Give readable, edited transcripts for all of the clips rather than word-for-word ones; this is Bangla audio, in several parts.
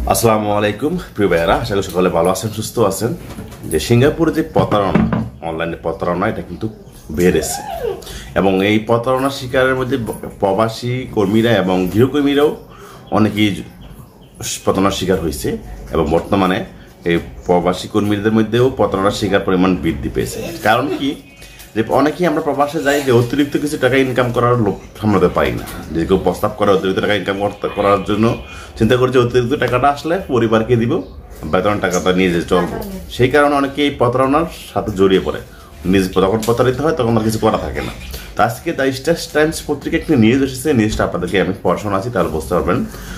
আসসালামু আলাইকুম প্রিয় ভাইয়েরা, আশা করি সকলে ভালো আছেন, সুস্থ আছেন। যে সিঙ্গাপুরে যে প্রতারণা, অনলাইনে প্রতারণা, এটা কিন্তু বেড়েছে এবং এই প্রতারণার শিকারের মধ্যে প্রবাসী কর্মীরা এবং গৃহকর্মীরাও অনেকেই প্রতারণার শিকার হয়েছে এবং বর্তমানে এই প্রবাসী কর্মীদের মধ্যেও প্রতারণার শিকার পরিমাণ বৃদ্ধি পেয়েছে। কারণ কি, যে অনেকেই আমরা প্রবাসে যাই যে অতিরিক্ত কিছু টাকা ইনকাম করার লোভ সামলাতে পারি না, যে কেউ প্রস্তাব করে অতিরিক্ত টাকা ইনকাম করার জন্য চিন্তা করি যে অতিরিক্ত টাকাটা আসলে পরিবারকে দিব, বেতন টাকাটা নিয়ে যে চলবো। সেই কারণে অনেকে এই প্রতারণার সাথে জড়িয়ে পড়ে, নিজে যখন প্রতারিত হয় তখন আর কিছু করা থাকে না। তো আজকে দ্য স্টার টাইমস পত্রিকা একটি নিউজ এসেছে, নিউজটা আপনাদেরকে আমি পড়াশোনা আছি তাহলে বুঝতে পারবেন।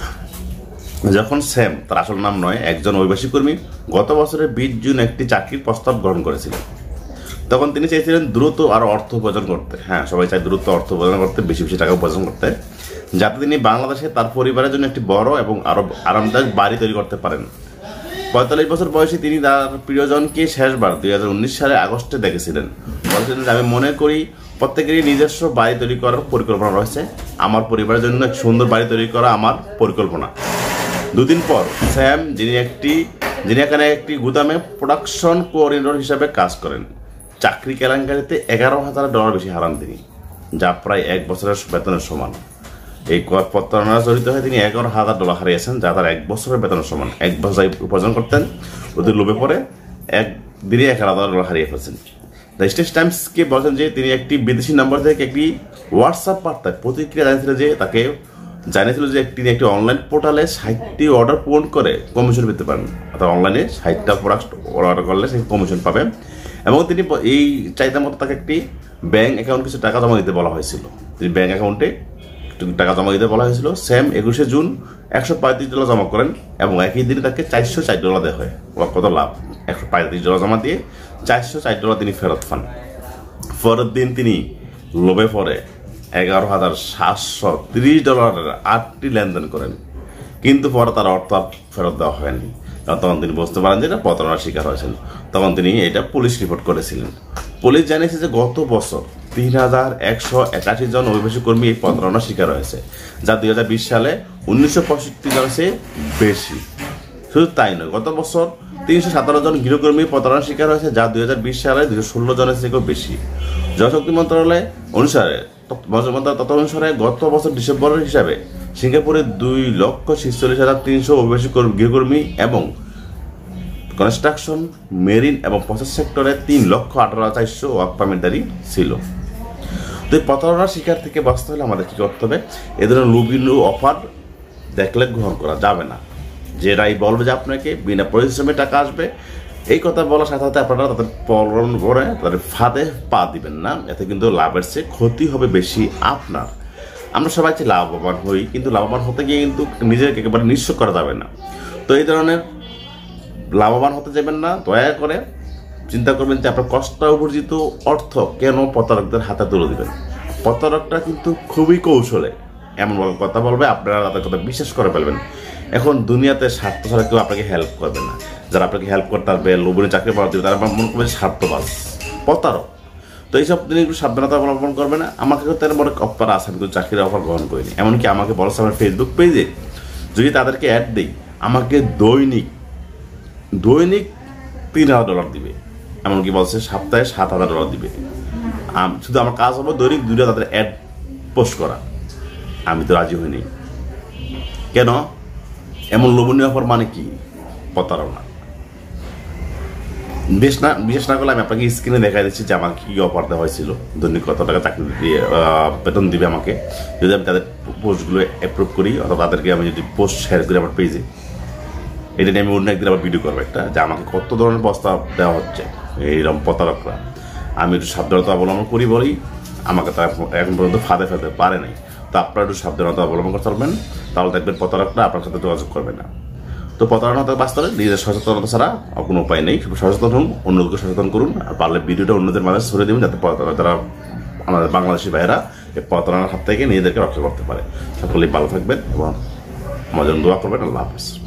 যখন স্যাম, তার আসল নাম নয়, একজন অভিবাসী কর্মী গত বছরের 20 জুন একটি চাকরির প্রস্তাব গ্রহণ করেছিলেন। তখন তিনি চাইছিলেন দ্রুত আরও অর্থ উপার্জন করতে। হ্যাঁ, সবাই চায় দ্রুত অর্থ উপার্জন করতে, বেশি বেশি টাকা উপার্জন করতে, যাতে তিনি বাংলাদেশে তার পরিবারের জন্য একটি বড় এবং আরও আরামদায়ক বাড়ি তৈরি করতে পারেন। 45 বছর বয়সে তিনি তার প্রিয়জনকে শেষবার 2019 সালে আগস্টে দেখেছিলেন। বলেছিলেন যে, আমি মনে করি প্রত্যেকেরই নিজস্ব বাড়ি তৈরি করার পরিকল্পনা রয়েছে। আমার পরিবারের জন্য এক সুন্দর বাড়ি তৈরি করা আমার পরিকল্পনা। দুদিন পর স্যাম, যিনি এখানে একটি গুদামে প্রোডাকশন কোঅর্ডিনেটর হিসাবে কাজ করেন, চাকরি কেলেঙ্কারিতে $11,000 বেশি হারান তিনি, যা প্রায় 1 বছরের বেতনের সমান। এই প্রতারণা জড়িত হয়ে তিনি $11,000 হারিয়েছেন, যা তার 1 বছরের বেতনের সমান। 1 বছর উপার্জন করতেন, ওদের লোভে পড়ে একদিনে $11,000 হারিয়ে ফেলছেন। দ্য স্টার টাইমসকে বলেছেন যে তিনি একটি বিদেশি নম্বর থেকে একটি হোয়াটসঅ্যাপ বার্তায় প্রতিক্রিয়া জানিয়েছিল যে তিনি একটি অনলাইন পোর্টালে 60টি অর্ডার পূরণ করে কমিশন পেতে পারেন। অর্থাৎ অনলাইনে 60টা প্রোডাক্ট অর্ডার করলে সেই কমিশন পাবেন। এবং তিনি এই চাহিদা মতো তাকে একটি ব্যাঙ্ক অ্যাকাউন্ট কিছু টাকা জমা দিতে বলা হয়েছিল। তিনি ব্যাঙ্ক অ্যাকাউন্টে টাকা জমা দিতে বলা হয়েছিল। স্যাম 21 জুন $135 জমা করেন এবং একই দিনে তাকে $404 দেওয়া হয়। কত লাভ! $135 জমা দিয়ে $404 তিনি ফেরত পান। পরের দিন তিনি লোভে পড়ে $11,730 8টি লেনদেন করেন, কিন্তু পরে তার অর্থ ফেরত দেওয়া হয়নি। তখন তিনি বুঝতে পারেন যে এটা প্রতারণার শিকার হয়েছেন। তখন তিনি এটা পুলিশ রিপোর্ট করেছিলেন। পুলিশ জানিয়েছে যে গত বছর 3,181 জন অভিবাসী কর্মী এই প্রতারণার শিকার হয়েছে, যা 2020 সালে 1965 জনের চেয়ে বেশি। শুধু তাই নয়, গত বছর 317 জন গৃহকর্মী প্রতারণার শিকার হয়েছে, যা 2020 সালে 216 জনের থেকেও বেশি। জনশক্তি মন্ত্রণালয় অনুসারে গত বছর ডিসেম্বরের হিসাবে সিঙ্গাপুরে 2,46,300 অভিবাসী গৃহকর্মী এবং কনস্ট্রাকশন, মেরিন এবং প্রসেস সেক্টরে 3,18,400 ওয়ার্ক পারমিটধারী ছিল। তো এই প্রতারণার শিকার থেকে বাঁচতে হলে আমাদের কি করতে হবে? এ ধরনের লোভনীয় অফার দেখলে গ্রহণ করা যাবে না। যেটাই বলবে যে আপনাকে বিনা পরিশ্রমে টাকা আসবে, এই কথা বলার সাথে সাথে আপনারা তাদের পলন করে তাদের ফাঁদে পা দিবেন না। এতে কিন্তু লাভের চেয়ে ক্ষতি হবে বেশি আপনার। আমরা সবাই চাই লাভবান হই, কিন্তু লাভবান হতে গিয়ে কিন্তু নিজেকে একেবারে নিঃস্ব করা যাবে না। তো এই ধরনের লাভবান হতে যাবেন না। দয়া করে চিন্তা করবেন যে আপনার কষ্ট উপার্জিত অর্থ কেন প্রতারকদের হাতে তুলে দিবেন। প্রতারকটা কিন্তু খুবই কৌশলে এমনভাবে কথা বলবে, আপনারা তাদের কথা বিশ্বাস করে ফেলবেন। এখন দুনিয়াতে স্বার্থ ছাড়া কেউ আপনাকে হেল্প করবে না। যারা আপনাকে হেল্প করতে পারবে, লোভনীয় চাকরি পাওয়া দেবে, তারা মনে করবে স্বার্থবাজ, প্রতারক। তো এইসব তিনি একটু সাবধানতা অবলম্বন করবে না। আমাকে তেমন অনেক অফার আছে, আমি কিন্তু চাকরির অফার গ্রহণ করিনি। এমনকি আমাকে বলছে আমার ফেসবুক পেজে যদি তাদেরকে অ্যাড দিই, আমাকে দৈনিক $3,000 দিবে। এমনকি বলছে সপ্তাহে $7,000 দিবে। শুধু আমার কাজ হবে দৈনিক 2টা তাদের অ্যাড পোস্ট করা। আমি তো রাজি হইনি। কেন? এমন লোভনীয় অফার মানে কি? প্রতারণা। বিশেষ না করলে আমি আপনাকে স্ক্রিনে দেখা দিচ্ছি যে আমাকে কী অফার দেওয়া হয়েছিল, দৈনিক কত টাকা চাকরি দিয়ে বেতন দিবে আমাকে যদি আমি তাদের পোস্টগুলো অ্যাপ্রুভ করি, অথবা তাদেরকে আমি যদি পোস্ট শেয়ার করি আমার পেজে। এটা নিয়ে আমি অন্য একদিন আবার ভিডিও করবো একটা, যে আমাকে কত ধরনের প্রস্তাব দেওয়া হচ্ছে এইরকম প্রতারকরা। আমি একটু সাবধানতা অবলম্বন করি বলেই আমাকে তারা এখন পর্যন্ত ফাঁদে ফেলতে পারে নাই। তো আপনারা একটু সাবধানতা অবলম্বন করতে পারবেন, তাহলে দেখবেন প্রতারকরা আপনার সাথে যোগাযোগ করবে না। তো প্রতারণা থেকে বাঁচতে হলে নিজের সচেতনতা ছাড়া কোনো উপায় নেই। সচেতন হন, অন্যদেরকে সচেতন করুন, আর পারলে ভিডিওটা অন্যদের মাঝে ছড়িয়ে দেবেন, যাতে যারা আমাদের বাংলাদেশি ভাইয়েরা এই প্রতারণার হাত থেকে নিজেদেরকে রক্ষা করতে পারে। সকলেই ভালো থাকবেন এবং আমার জন্য দোয়া করবেন। আল্লাহ হাফেজ।